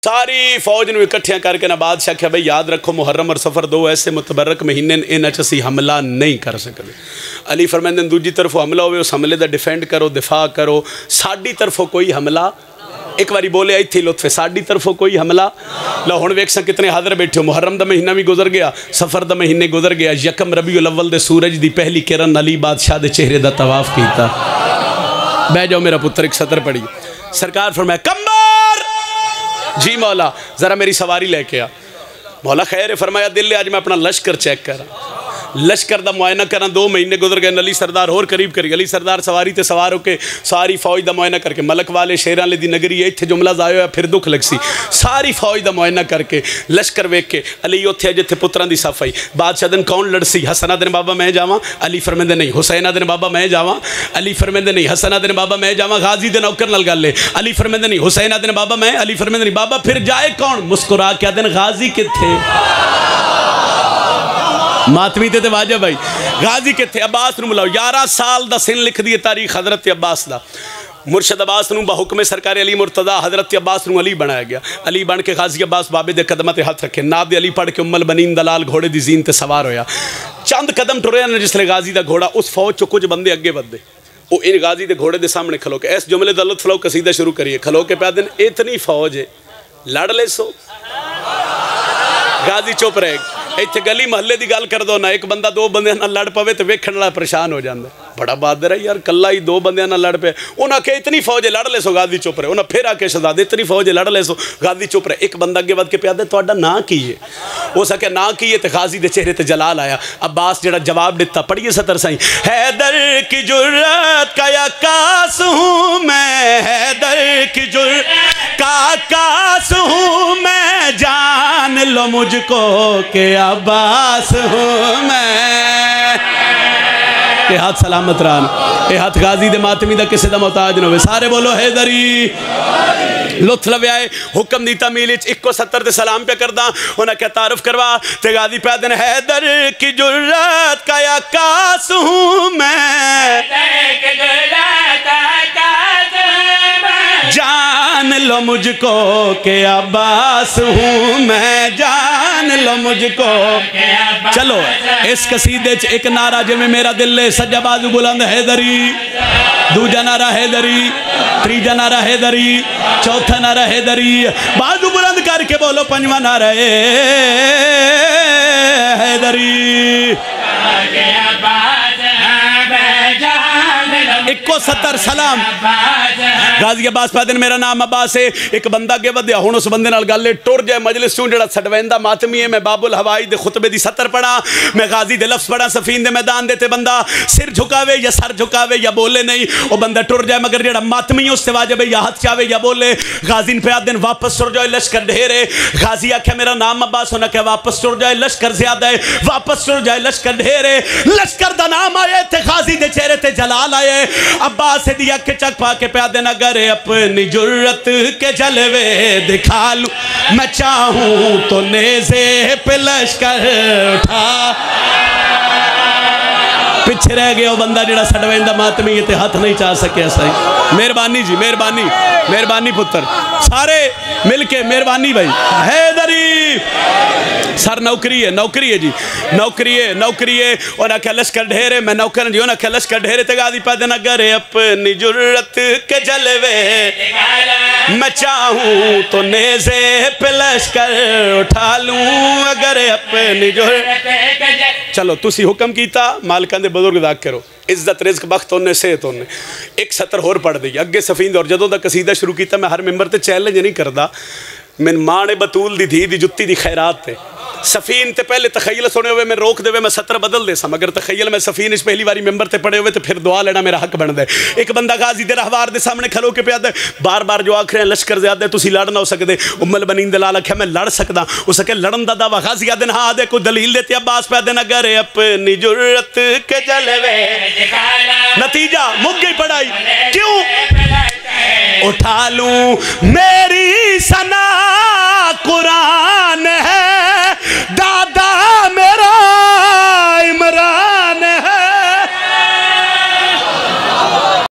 सारी फौज ने इकट्ठिया करके ना बादशाह आख्या भाई याद रखो मुहर्रम और सफ़र दो ऐसे मुतबरक महीने इन्हां च असीं हमला नहीं कर सकते। अली फरमांदे दूजी तरफों हमला होवे उस हमले का डिफेंड करो दिफा करो, साडी तरफों कोई हमला एक बारी बोले इत्थे लुत्फे साडी तरफों कोई हमला लो हुण वेख कितने हाज़र बैठे हो। मुहर्रम का महीना भी गुजर गया, सफ़र का महीने गुजर गया, यकम रबीउल अव्वल दे सूरज की पहली किरण अली बादशाह के चेहरे का तवाफ किया। बह जाओ मेरा पुत्र एक सतर पढ़ी। सरकार फरमाया कम्बर जी मौला ज़रा मेरी सवारी लेके आ। मौला खैर है फरमाया दिल आज मैं अपना लश्कर चेक करा, लश्कर का मुआयना करा। 2 महीने गुजर गए, अली सरदार होर करीब करी। अली सरदार सवारी ते सवार होके सारी फौज का मुआयना करके मलक वाले शेरां दी नगरी है इत्थे जुमला जाया होया फिर दुख लगसी। सारी फौज का मुआयना करके लश्कर वेख के अली उत्थे जिथे पुत्रां दी सफ आई। बादशाह दिन कौन लड़सी? हसन दिन बाबा मैं जावां? अली फरमांदे नहीं। हुसैन दिन बाबा मैं जावां? अली फरमांदे नहीं। हसन दिन बाबा मैं जावां? गाजी दे नौकर नाल गल है। अली फरमांदे नहीं। हुसैन दिन बाबा मैं? अली फरमांदे नहीं। बाबा फिर जाए कौन? मुस्कुरा के दिन गाजी किथे? मातमी ते वाजब भाई गाजी किथे? अब्बास नूं बुलाओ। 11 साल दा सिन लिख दी तारीख हज़रत अब्बास दा। मुर्शद अब्बास नूं बहुकमे सरकार अली मुर्तदा हज़रत अब्बास नूं अली बनाया गया। अली बन के गाजी अब्बास बाबे दे कदमां ते हथ रखे, नाब दे अली पढ़ के उम्मल बनीन दलाल घोड़े दी जीन ते सवार होया। चंद कदम टुरया ने जिसले गाजी दा घोड़ा उस फौज चो कुछ बंदे अगे बढ़े, वो इन गाजी दे घोड़े दे सामने खलो के इस जुमले दा लुत्फ लो कसीदा शुरू करिए। खलो के प्या दिन इतनी फौज है लड़ ले सो। गाजी चुप रहे। इत्थे गली महल्ले की गल कर दो ना, एक बंदा 2 बंदे नाल लड़ पवे तो वेखण वाला परेशान हो जाता। बड़ा बहादुर है यार, कला ही 2 बंदे नाल लड़ पे। उन्हें आखे इतनी फौज है लड़ ले सो। गाजी चुप रहे। उन्हें फिर आके शहजादे इतनी फौज है लड़ ले सो। गाजी चुप रहे। एक बंदा अगे वध के प्यादे तुहाडा नां की है? हो सके नां की है तो गाजी के चेहरे ते जलाल आया। अब्बास जिहड़ा जवाब दिता पढ़िए सतर साईं। हैदर की जुर्रत का आकाश हूँ मैं, हैदर की जुर्रत का आकाश हूँ मैं, जान लो मुझको के अब्बास हूँ मैं। के हाथ सलामत रान, ये हाथ गाजी दे मातमी दा किसी दा मोहताज न होवे। सारे बोलो हैदरी। लुत्फ लव्या है हुक्म दीता मील 170 ते सलाम पे करदा। उन्हें क्या तारुफ करवा ते गाजी पे दिन हैदर की जुर्रत का आकाश हूँ मैं, जान लो मुझको के अब्बास हूँ मैं, जान लो मुझको। चलो इस कसीदे च एक नारा जिमें मेरा दिल है सज्जा बाजू बुलंद हैदरी, दूजा नारा हैदरी, तीजा नारा हैदरी, चौथा नारा हैदरी। बाजू बुलंद करके बोलो पंजवा नारा हैदरी। 170 सलाम। गाजी अब्बास पैदन मेरा नाम अब्बास है। एक बंदा अगे वध्या हुण उस बंदे नाल गल टुर जाए मजलिस चूं जिहड़ा सटवेंदा मातमी है। मैं बाबुल हवाई दे खुतबे दी सतर पढ़ा, मैं गाजी दे लफ्ज़ पढ़ा सफीन दे मैदान दे ते बंदा सिर झुकावे या सर झुकावे या बोले नहीं, वो बंदा टुर जाए मगर जिहड़ा मातमी है उससे वाजिब है या हथ चावे या बोले। गाजी ने पे दिन वापस टुर जाए लश्कर ढेरे। गाजी आख्या मेरा नाम अब्बास होना क्या वापस टुर जाए लश्कर ज्यादा है, वापस टुर जाए लश्कर ढेरे। लश्कर दा नाम आए थे गाजी दे चेहरे ते जलाल आए। अब्बास दिया के चक पा के प्या देना गर अपनी जुर्रत के जलवे दिखा लूं, मैं चाहूं तो नेज़े पे लश्कर उठा। पिछे रह गया वो बंदा जिहड़ा सड़वेंदा मातमी है ते हाथ नहीं चा सकिया। सही मेहरबानी जी, मेहरबानी, मेहरबानी पुत्र सारे मिलके मेहरबानी भाई। हैदरी सर नौकरी है, नौकरी है जी, नौकरी है, नौकरी है। और आख्या लश्कर ढेरे मैं नौकर जी। आख्या लश्कर ढेरे ते गाजी पा देना गर अपनी जुर्रत के जलवे, मैं चाहूं तो नेज़े पे लश्कर उठा लूं अगर अपनी जुर्रत। चलो तुसी हुक्म कीता मालिकां दे बुजुर्ग दा करो। इज्जत रिज़्क बख्त उन्हें सेहत उन्हें। एक सतर होर पढ़ दी अगे सफीन। और जदों दा कसीदा शुरू किया मैं हर मैंबर ते चैलेंज नहीं करता। मैंने माँ ने बतूल दी धी दी जुत्ती दी खैरात थे। सफीन ते पहले तखयल सुने हुए मैं रोक देवे मैं सतर बदल दे सम। अगर तखयल मैं सफीन इस पहली बारी मैंबर ते पढ़े हुए तो फिर दुआ लेना मेरा हक बनता है। एक बंदा गाजी दे रहवार दे सामने खलो के प्यादा बार बार जो आख रहे हैं लश्कर ज्यादा तुसी लड़ ना हो सकते। उम्मल बनीन दलाल आख्या मैं लड़ सकदा। उस आखे लड़न दा दावा गाजी आदन हाँ दे कोई दलील देते अब्बास पे देना गर अपनी जुर्रत के जलवे। नतीजा मुक गई पढ़ाई। क्यों? उठा लूं मेरी सना